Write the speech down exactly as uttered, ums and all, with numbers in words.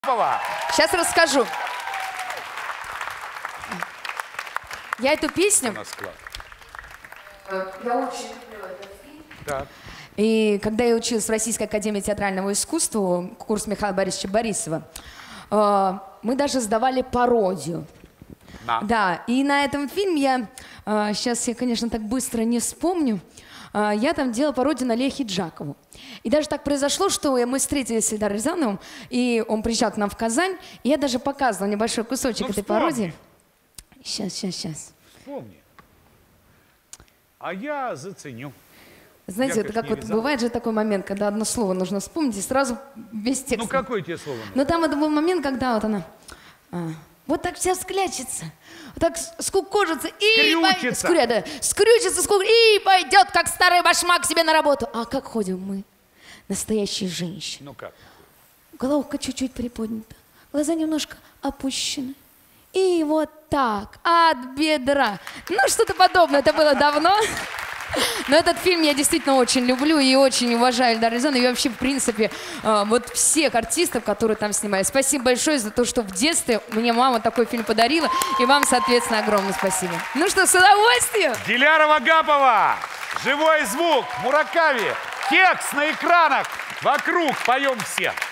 Сейчас расскажу. Я эту песню... Я очень люблю этот фильм. Так. И когда я училась в Российской академии театрального искусства, курс Михаила Борисовича Борисова, мы даже сдавали пародию. На. Да, и на этом фильме я, сейчас я, конечно, так быстро не вспомню, я там делала пародию на Лехе Джакову. И даже так произошло, что мы встретились с Эльдаром Рязановым, и он приезжал к нам в Казань, и я даже показывала небольшой кусочек ну, этой вспомни. пародии. Сейчас, сейчас, сейчас. Вспомни. А я заценю. Знаете, Я, это конечно, как вот Рязанов. бывает же такой момент, когда одно слово нужно вспомнить, и сразу весь текст. Ну, какое тебе слово нужно? Но там это был момент, когда вот она... А, вот так вся склячется, вот так скукожится и... Скрючится. Скря, да, скрючится, скук... и пойдет, как старый башмак, себе на работу. А как ходим мы, настоящие женщины? Ну как? Головка чуть-чуть приподнята, глаза немножко опущены. И вот так, от бедра. Ну, что-то подобное, это было давно. Но этот фильм я действительно очень люблю и очень уважаю Эльдара Рязанова и вообще, в принципе, вот всех артистов, которые там снимали. Спасибо большое за то, что в детстве мне мама такой фильм подарила, и вам, соответственно, огромное спасибо. Ну что, с удовольствием! Диляра Вагапова, живой звук, Муракави, Кекс на экранах, вокруг поем все.